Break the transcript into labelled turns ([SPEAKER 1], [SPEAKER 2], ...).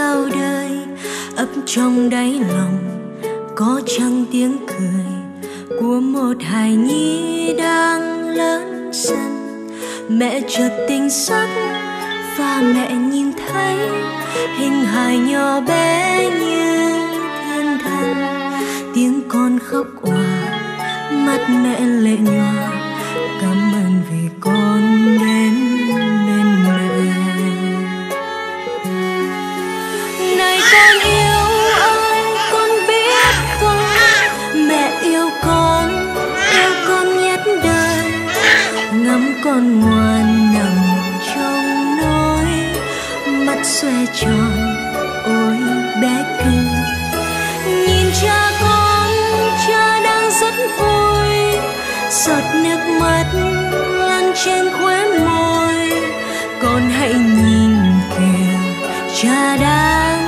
[SPEAKER 1] chào đời, ấp trong đáy lòng có chăng tiếng cười của một hài nhi đang lớn dần. Mẹ chợt tỉnh giấc và mẹ nhìn thấy hình hài nhỏ bé như thiên thần. Tiếng con khóc òa, mắt mẹ lệ nhòa, cảm ơn vì con đến bên mẹ. Này con yêu ơi, con biết không, mẹ yêu con nhất đời. Ngắm con ngoan nằm trong nỗi, mắt xoe tròn ôi bé cưng. Nhìn cha con, cha đang rất vui, giọt nước mắt lăn trên khóe môi. Con hãy nhìn kìa, cha đang